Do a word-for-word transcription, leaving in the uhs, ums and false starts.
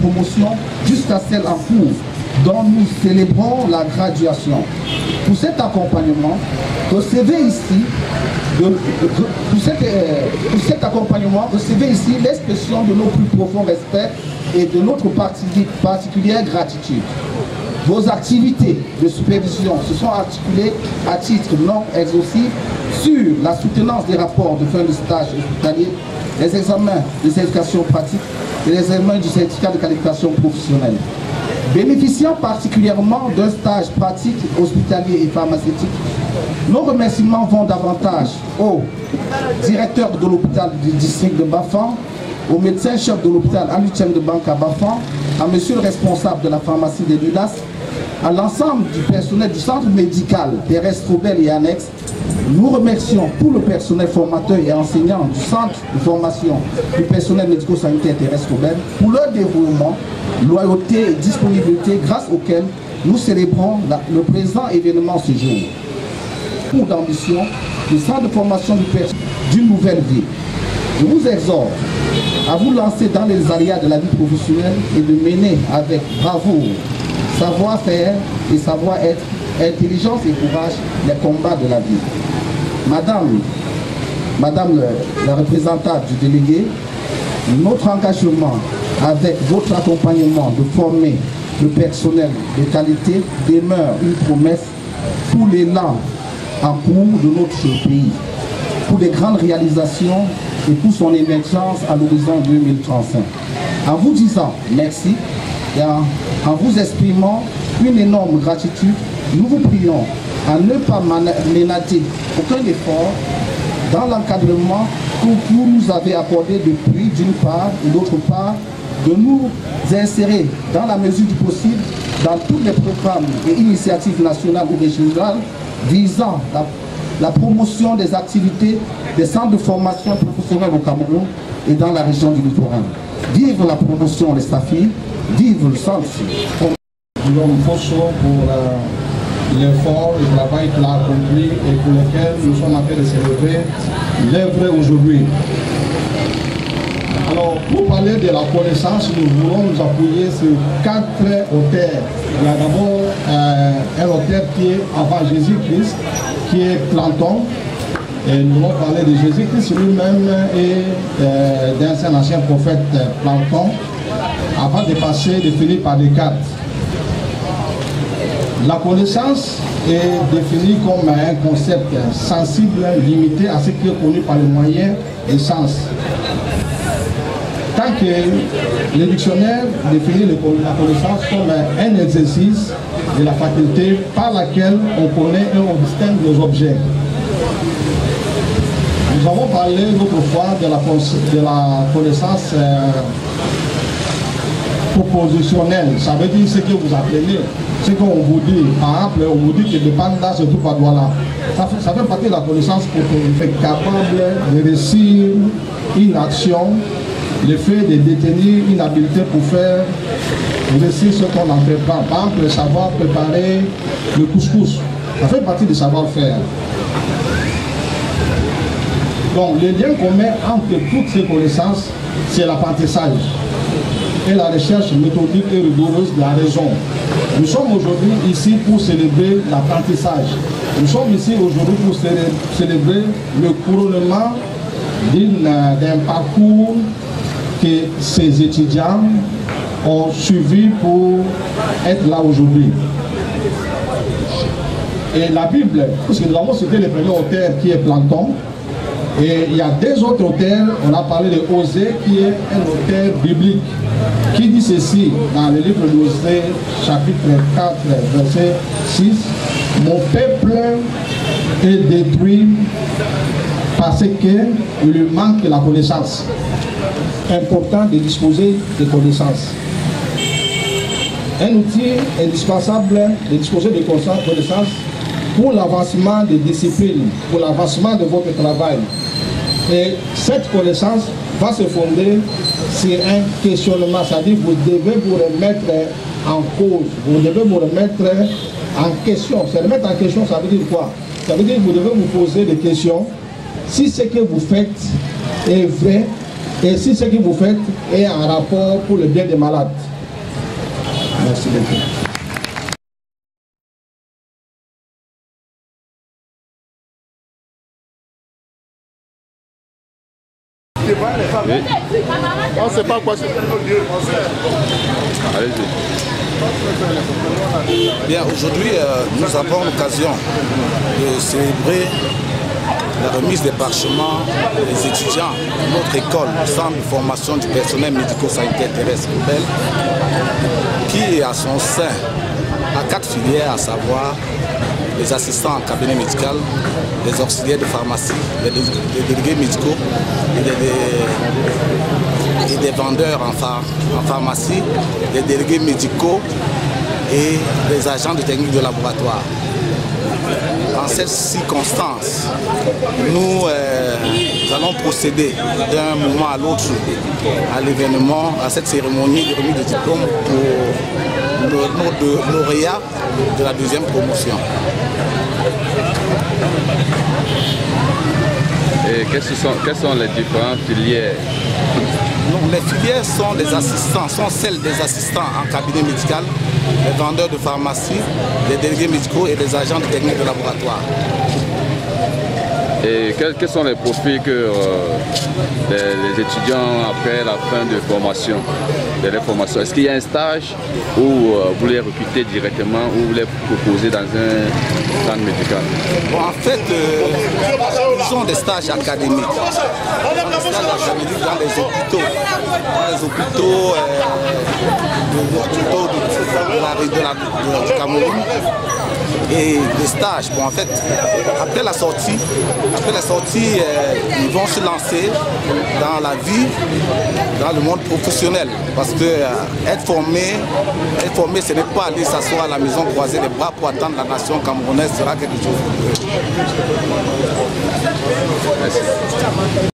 promotion jusqu'à celle en cours, dont nous célébrons la graduation. Pour cet accompagnement, recevez ici, de, de, pour, cet, euh, pour cet accompagnement, recevez ici l'expression de nos plus profonds respects et de notre particulière gratitude. Vos activités de supervision se sont articulées à titre non exhaustif sur la soutenance des rapports de fin de stage hospitalier, les examens des éducations pratiques et les examens du certificat de qualification professionnelle. Bénéficiant particulièrement d'un stage pratique hospitalier et pharmaceutique, nos remerciements vont davantage au directeur de l'hôpital du district de Bafan, au médecin-chef de l'hôpital Aluchem de Banque à Bafan, à monsieur le responsable de la pharmacie de Ludas, à l'ensemble du personnel du centre médical terrestre Robel et annexe. Nous remercions tout le personnel formateur et enseignant du centre de formation du personnel médico-sanitaire terrestre Robel pour leur dévouement, loyauté et disponibilité grâce auxquels nous célébrons la, le présent événement ce jour. Pour d'ambition, le centre de formation du personnel d'une nouvelle vie. Je vous exhorte à vous lancer dans les aléas de la vie professionnelle et de mener avec bravoure, savoir-faire et savoir-être, intelligence et courage les combats de la vie. Madame, Madame le, la représentante du délégué, notre engagement avec votre accompagnement de former le personnel de qualité demeure une promesse pour l'élan en cours de notre pays, pour les grandes réalisations et pour son émergence à l'horizon deux mille trente-cinq. En vous disant merci et en, en vous exprimant une énorme gratitude, nous vous prions à ne pas ménager aucun effort dans l'encadrement que vous nous avez accordé depuis, d'une part, et d'autre part, de nous insérer dans la mesure du possible dans tous les programmes et initiatives nationales ou régionales visant la, la promotion des activités des centres de formation professionnelle au Cameroun et dans la région du littoral. Vive la promotion des SAFI, vive le centre. Nous Fosso pour euh, l'effort et le travail qu'il a accompli et pour lequel nous sommes en train de célébrer l'œuvre aujourd'hui. Alors, pour parler de la connaissance, nous voulons nous appuyer sur quatre auteurs. Il y a d'abord euh, un auteur qui est avant Jésus-Christ, qui est Platon. Et nous allons parler de Jésus-Christ lui-même et euh, d'un ancien prophète Platon, avant de passer de finir par Descartes. La connaissance est définie comme un concept sensible, limité à ce qui est connu par les moyens et sens. Tant que le dictionnaire définit la connaissance comme un exercice de la faculté par laquelle on connaît et on distingue les objets. Nous avons parlé l'autre fois de la, de la connaissance euh, propositionnelle. Ça veut dire ce que vous appelez, ce qu'on vous dit. Par exemple, on vous dit que le panda se trouve à Douala. Ça fait, ça fait partie de la connaissance propositionnelle, capable de réussir une action, le fait de détenir une habileté pour faire réussir ce qu'on entreprend. Par exemple, savoir préparer le couscous. Ça fait partie du savoir-faire. Donc, le lien commun entre toutes ces connaissances, c'est l'apprentissage et la recherche méthodique et rigoureuse de la raison. Nous sommes aujourd'hui ici pour célébrer l'apprentissage. Nous sommes ici aujourd'hui pour célébrer le couronnement d'un parcours que ces étudiants ont suivi pour être là aujourd'hui. Et la Bible, parce que nous avons cité le premier auteur qui est Platon, et il y a deux autres auteurs, on a parlé de Osée qui est un auteur biblique, qui dit ceci dans le livre d'Osée, chapitre quatre, verset six, « Mon peuple est détruit parce qu'il lui manque la connaissance. » Important de disposer de connaissances. Un outil indispensable de disposer de connaissances pour l'avancement des disciplines, pour l'avancement de votre travail. Et cette connaissance va se fonder sur un questionnement, c'est-à-dire vous devez vous remettre en cause, vous devez vous remettre en question. Se remettre en question, ça veut dire quoi? Ça veut dire que vous devez vous poser des questions. Si ce que vous faites est vrai, et si ce que vous faites est en rapport pour le bien des malades. Merci beaucoup. Oui. On ne sait pas quoi c'est. Allez-y. Bien, aujourd'hui, euh, nous avons l'occasion de célébrer la remise des parchemins des étudiants de notre école, le centre de formation du personnel médico-sanitaire terrestre Rebelle, qui a son sein à quatre filières, à savoir les assistants en cabinet médical, les auxiliaires de pharmacie, les, les délégués médicaux et des, et des vendeurs en, phar, en pharmacie, les délégués médicaux et les agents de technique de laboratoire. En cette circonstance, nous, euh, nous allons procéder d'un moment à l'autre à l'événement, à cette cérémonie de remise de diplôme pour nos lauréats de la deuxième promotion. Et quelles sont, quelles sont les différentes filières? Donc, les filières sont les assistants, sont celles des assistants en cabinet médical, les vendeurs de pharmacie, les délégués médicaux et les agents de technique de laboratoire. Et quels, quels sont les profils que euh, les, les étudiants après la fin de formation, de leur formation? Est-ce qu'il y a un stage où euh, vous les recrutez directement ou vous les proposez dans un centre médical? Bon, en fait, euh, ils ont des stages académiques. Ils ont des stages académiques dans les hôpitaux, dans les hôpitaux, euh, de, de, de, de la, de la, de, du Cameroun. Et des stages, bon, en fait, après la sortie, après la sortie, euh, ils vont se lancer dans la vie, dans le monde professionnel. Parce que euh, être formé, être formé, ce n'est pas aller s'asseoir à la maison, croiser les bras pour attendre la nation camerounaise, sera quelque chose. Merci.